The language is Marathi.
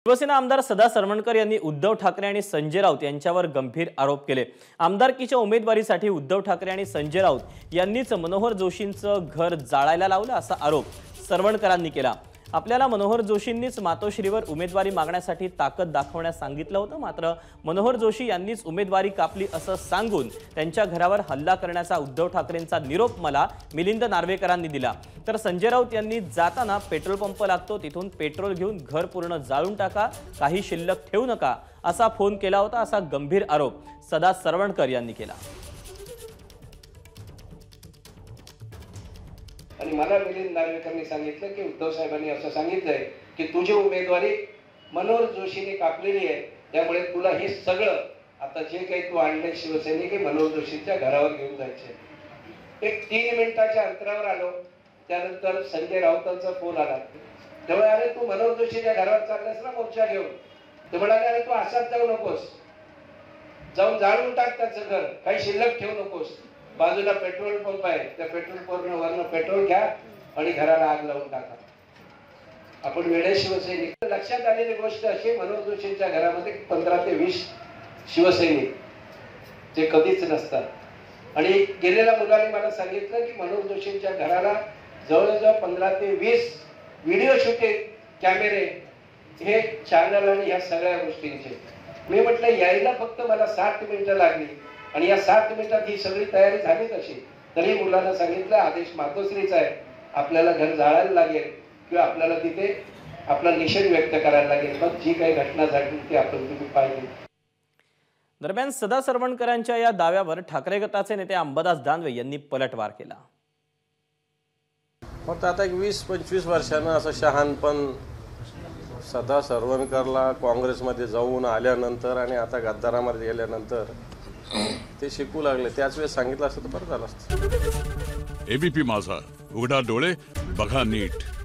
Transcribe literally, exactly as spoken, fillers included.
शिवसेना आमदार सदा सरवणकर यांनी उद्धव ठाकरे आणि संजय राऊत यांच्यावर गंभीर आरोप केले। आमदारकीच्या उमेदवारीसाठी उद्धव ठाकरे आणि संजय राऊत यांनीच मनोहर जोशींचं घर जाळायला लावलं असा आरोप सरवणकरांनी केला। आपल्याला मनोहर जोशींनीच मातोश्रीवर उमेदवारी मागण्यासाठी ताकद दाखवण्यास सांगितलं होतं, मात्र मनोहर जोशी यांनीच उमेदवारी कापली असं सांगून त्यांच्या घरावर हल्ला करण्याचा उद्धव ठाकरेंचा निरोप मला मिलिंद नार्वेकरांनी दिला। तर संजय राऊत यांनी जाताना पेट्रोल पंप लागतो तिथून पेट्रोल घेऊन घर पूर्ण जाळून टाका, काही शिल्लक ठेवू नका असा फोन केला होता असा गंभीर आरोप सदा सरवणकर यांनी केला। आणि मला मिलिंद नार्वेकरांनी सांगितलं की उद्धव साहेबांनी असं सांगितलंय की तुझी उमेदवारी मनोहर जोशीने कापलेली आहे, त्यामुळे तुला हे सगळं आता जे काही तू आणले शिवसैनिक मनोहर जोशींच्या घरावर घेऊन जायचे। एक तीन मिनिटाच्या अंतरावर आलो, त्यानंतर संजय राऊतांचा फोन आला। तेव्हा अरे तू मनोहर जोशीच्या घरावर चाललास ना मोर्चा घेऊन, ते म्हणाले अरे तू असाच जाऊ नकोस, जाऊन जाळून टाक त्याचं घर, काही शिल्लक ठेवू नकोस, बाजूला पेट्रोल पंप आहे त्या पेट्रोल पंपवर वरनं पेट्रोल घ्या आणि घराला आग लावून टाका। आपण वेळे शिवसैनिक लक्षात आलेली गोष्ट अशी, मनोहर जोशींच्या घरामध्ये पंधरा ते वीस शिवसैनिक जे कधीच नसतात। आणि गेलेल्या मुलाने मला सांगितलं की मनोहर जोशींच्या घराला जवळजवळ पंधरा ते वीस व्हिडिओ शूटिंग कॅमेरे हे चॅनल आणि ह्या सगळ्या गोष्टींचे। मी म्हटलं यायला फक्त मला सात मिनिटं लागली आणि या सात मिनिटात ही सगळी तयारी झाली कशी, तरी मुलांना सांगितलं आदेश मातोश्रीचा आहे, आपल्याला घर जाळायला लागेल किंवा आपल्याला तिथे आपला निषेध व्यक्त करायला लागेल। मग जी काही घटना झाली ती आपण तुम्ही पाहिली। दरम्यान सदा सरवणकरांच्या या दाव्यावर ठाकरे गटाचे नेते अंबादास दानवे यांनी पलटवार केला। फक्त आता एक वीस पंचवीस वर्षांना असं शहाणपण सदा सरवणकरला काँग्रेसमध्ये जाऊन आल्यानंतर आणि आता गद्दारामध्ये गेल्यानंतर ते शिकू लागले, त्याच वेळेस सांगितलं असतं तर बरं झालं असतं। एबीपी माझा, उघडा डोळे बघा नीट।